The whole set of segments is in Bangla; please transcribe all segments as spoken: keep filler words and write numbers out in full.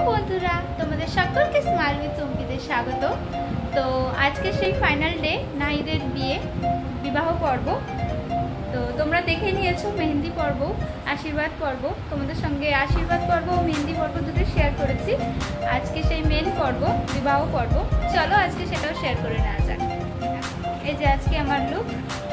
বন্ধুরা, তোমাদের সকলকে স্মাইল উইথ চম্পিতে স্বাগত। তো আজকে সেই ফাইনাল ডে, নাহিদের বিয়ে, বিবাহ পর্ব। তো তোমরা দেখে নিয়েছো মেহেন্দি পর্ব, আশীর্বাদ পর্ব। তোমাদের সঙ্গে আশীর্বাদ পর্ব ও মেহেন্দি পর্ব দুটো শেয়ার করেছি। আজকে সেই মেন পর্ব, বিবাহ পর্ব। চলো আজকে সেটাও শেয়ার করে নেওয়া যাক। এই যে আজকে আমার লুক।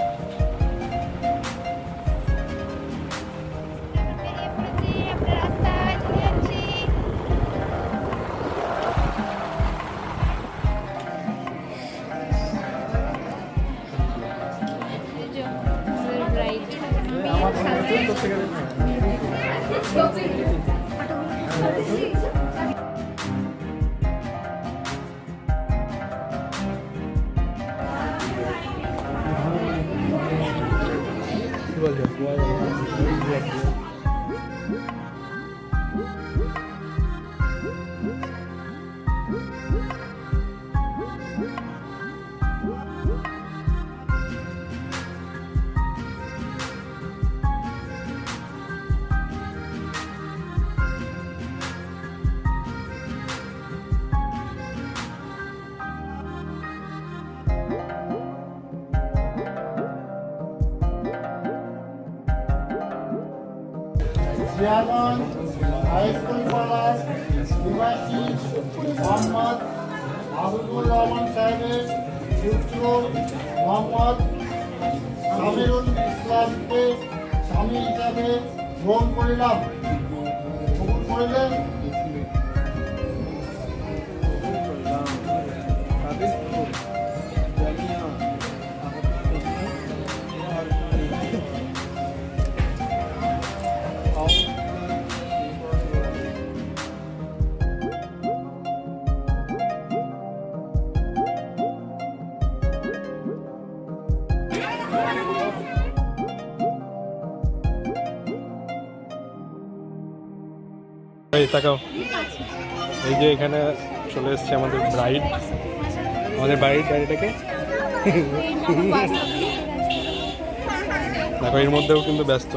চেয়ারম্যান হাই স্কুল পাড়ার নিবাসী মোহাম্মদ আবুদুর রহমান সাহেবের পুত্র মোহাম্মদ সামিরুল ইসলামকে স্বামী হিসাবে গ্রহণ করিলাম। কবুল করিলেন। এই তাকাও, এই যে এখানে চলে এসছে আমাদের ব্রাইড, আমাদের ব্রাইড ব্রাইডটাকে দেখো, এর মধ্যেও কিন্তু ব্যস্ত।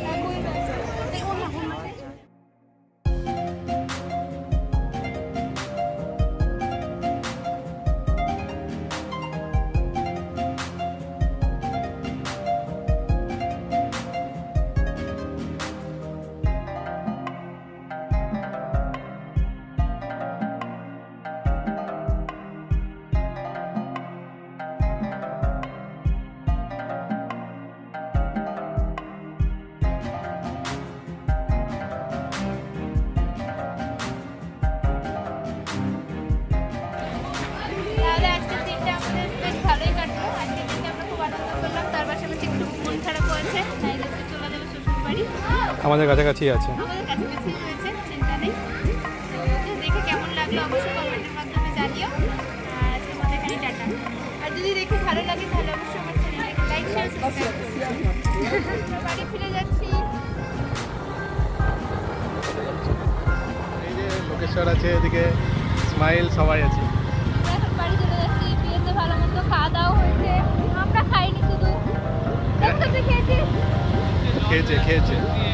আমাদের কাছাকাছি আছে। দেখে কেমন লাগলো অবশ্যই কমেন্টের মাধ্যমে জানিও। আর তোমাদের খালি টাটা। আর যদি দেখে ভালো লাগে তাহলে অবশ্যই আমার চ্যানেলটাকে লাইক শেয়ার সাবস্ক্রাইব করো। বাড়ি ফিরে যাচ্ছি। এই যে লোকেশ্বর আছে, এদিকে স্মাইল, সবাই আছে। এখন বাড়ি চলে যাচ্ছি। বিয়েতে ভালো মন্দ খাওয়া দাওয়া হয়েছে, আমরা খাইনি, শুধু খেয়েছে খেয়েছে খেয়েছে